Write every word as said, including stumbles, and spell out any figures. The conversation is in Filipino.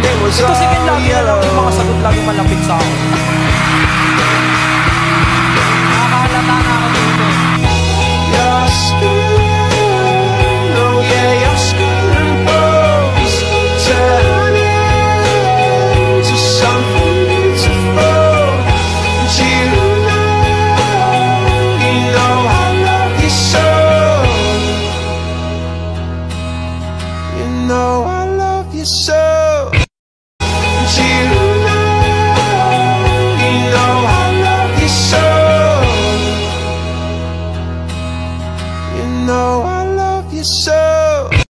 Ito sige lagi na lang yung mga sagot lagi malapit sa akin.